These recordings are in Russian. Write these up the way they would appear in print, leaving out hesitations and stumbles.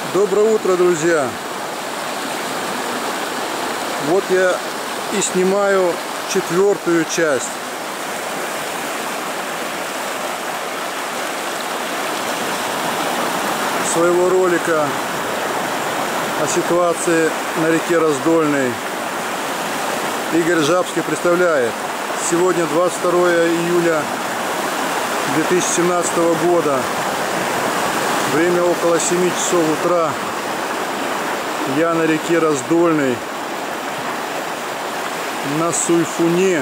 Доброе утро, друзья! Вот я и снимаю 4-ю часть. Своего ролика о ситуации на реке Раздольной. Игорь Жабский представляет. Сегодня 22 июля 2017 года. Время около 7 часов утра. Я на реке Раздольной, на Суйфуне.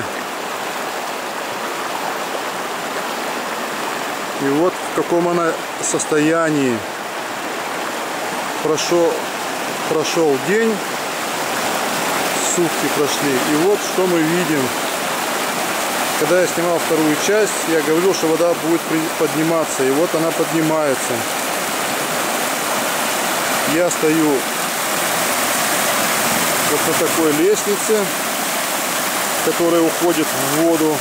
И вот в каком она состоянии. Прошел день, сутки прошли. И вот что мы видим. Когда я снимал 2-ю часть, я говорил, что вода будет подниматься. И вот она поднимается. Я стою вот на такой лестнице, которая уходит в воду.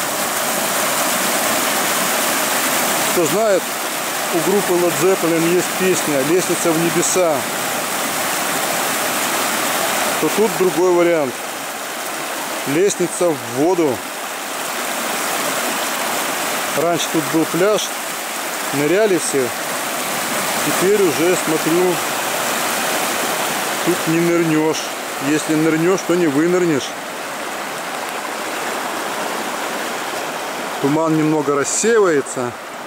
Кто знает, у группы Led Zeppelin есть песня «Лестница в небеса». То тут другой вариант. Лестница в воду. Раньше тут был пляж, ныряли все. Теперь уже смотрю, тут не нырнешь. Если нырнешь, то не вынырнешь. Туман немного рассеивается.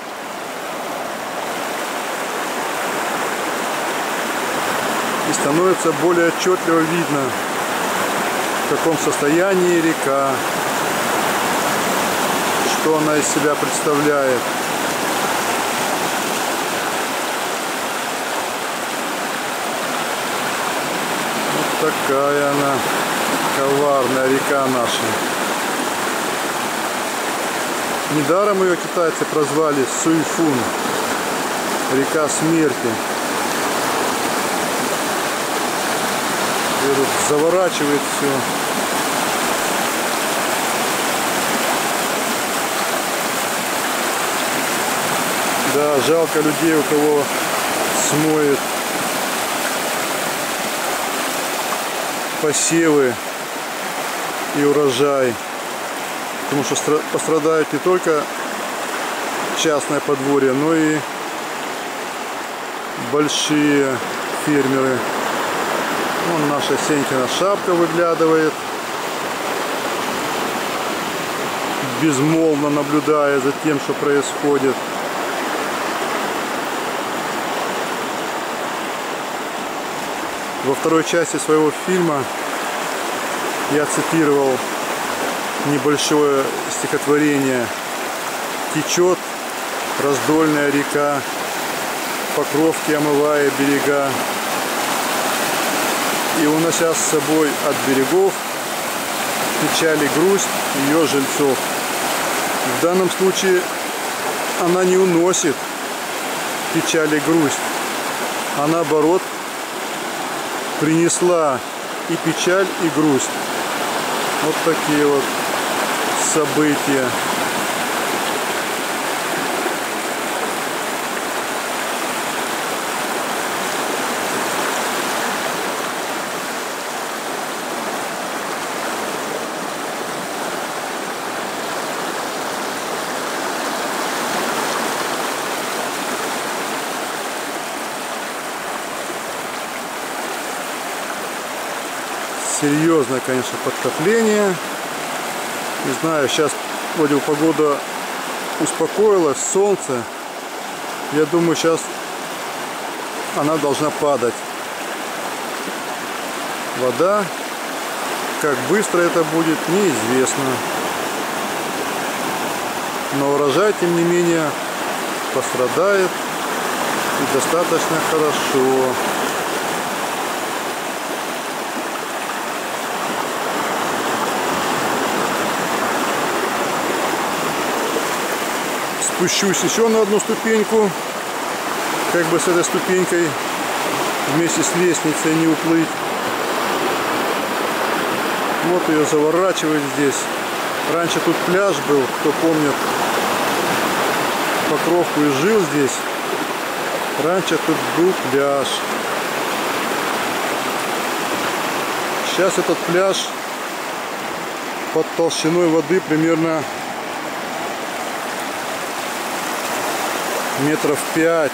И становится более отчетливо видно, в каком состоянии река, что она из себя представляет. Вот такая она, коварная река наша. Недаром ее китайцы прозвали Суйфун, река смерти. Заворачивает все. Да, жалко людей, у кого смоет посевы и урожай. Потому что пострадают не только частное подворье, но и большие фермеры. Вон наша Сенькина шапка выглядывает, безмолвно наблюдая за тем, что происходит. Во 2-й части своего фильма я цитировал небольшое стихотворение «Течет раздольная река, покровки омывая берега, и унося с собой от берегов печаль и грусть ее жильцов». В данном случае она не уносит печаль и грусть, а наоборот принесла и печаль, и грусть. Вот такие вот события. Серьезное, конечно, подтопление. Не знаю, сейчас вроде погода успокоилась, солнце. Я думаю, сейчас она должна падать. Вода. Как быстро это будет, неизвестно. Но урожай, тем не менее, пострадает. И достаточно хорошо. Спущусь еще на одну ступеньку, как бы с этой ступенькой вместе с лестницей не уплыть. Вот ее заворачивает здесь. Раньше тут пляж был, кто помнит, Покровку и жил здесь. Раньше тут был пляж. Сейчас этот пляж под толщиной воды примерно метров 5,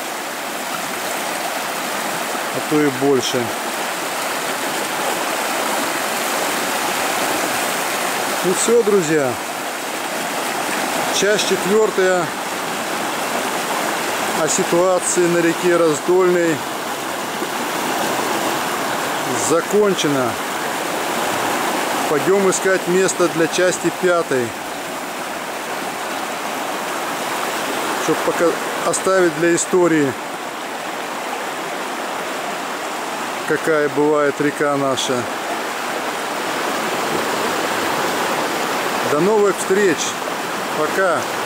а то и больше. Ну все, друзья, часть 4 о ситуации на реке Раздольной закончена. Пойдем искать место для части 5, чтобы пока оставить для истории, какая бывает река наша. До новых встреч. Пока.